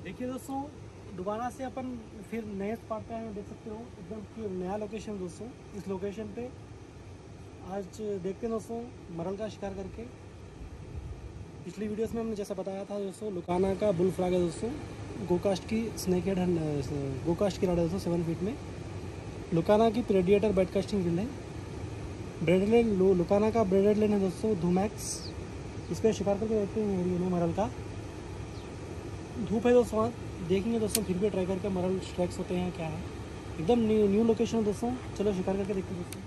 देखिए दोस्तों, दोबारा से अपन फिर नए स्पॉट पे आए हैं। देख सकते हो एकदम कि नया लोकेशन दोस्तों। इस लोकेशन पे आज देखते हैं दोस्तों मरल का शिकार करके। पिछली वीडियोस में हमने जैसा बताया था दोस्तों, लुकाना का बुल फ्रॉग है दोस्तों। गोकास्ट की स्नेक हेड गोकास्ट की रॉड है दोस्तों 7 फीट में। लुकाना की प्रेडिएटर बेडकास्टिंग रील है। ब्रेडलेन लुकाना का ब्रेडलेन है दोस्तों धूमैक्स। इस पर शिकार करके देखते हैं एरिया में मरल का। धूप है दोस्तों, देखेंगे दोस्तों फिर भी ट्राई करके मरल स्ट्राइक्स होते हैं क्या है। एकदम न्यू लोकेशन है दोस्तों। चलो शिकार करके देखते हैं दोस्तों।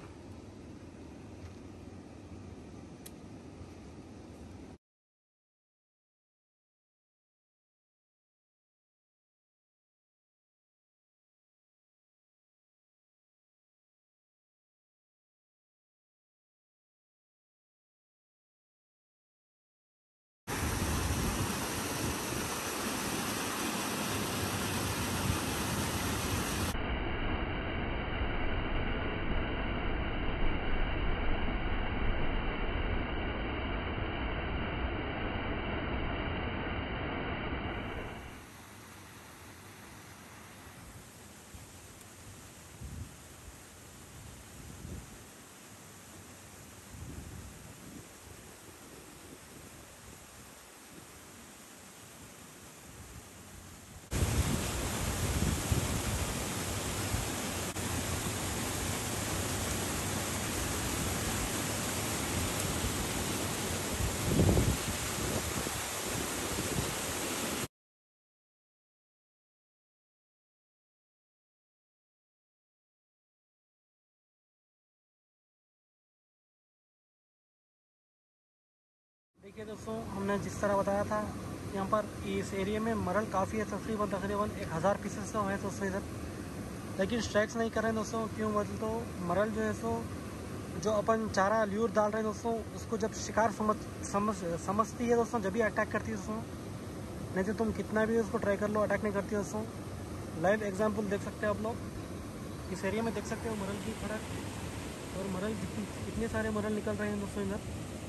देखिए दोस्तों, हमने जिस तरह बताया था यहाँ पर इस एरिया में मरल काफ़ी है। तकरीबन 1000 पीसेस तो है दोस्तों इधर, लेकिन स्ट्राइक्स नहीं कर रहे हैं दोस्तों। क्यों मतलब तो मरल जो है सो जो अपन चारा ल्यूर डाल रहे हैं दोस्तों, उसको जब शिकार समझती है दोस्तों, जब भी अटैक करती है दोस्तों। नहीं तो तुम कितना भी उसको ट्राई कर लो, अटैक नहीं करती दोस्तों। लाइव एग्जाम्पल देख सकते हो आप लोग। इस एरिया में देख सकते हो मरल की खड़ा, और मरल कितने सारे मरल निकल रहे हैं दोस्तों इधर,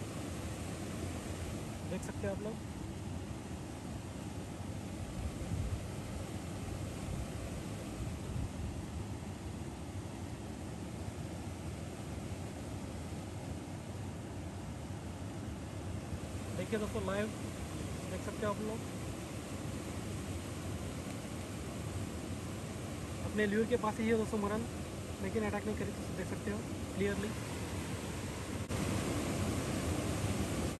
देख सकते हो आप लोग। देखिए दोस्तों, लाइव देख सकते हो आप लोग। अपने ल्यूर के पास ही है दोस्तों मरल, लेकिन अटैक नहीं करी, तो देख सकते हो क्लियरली।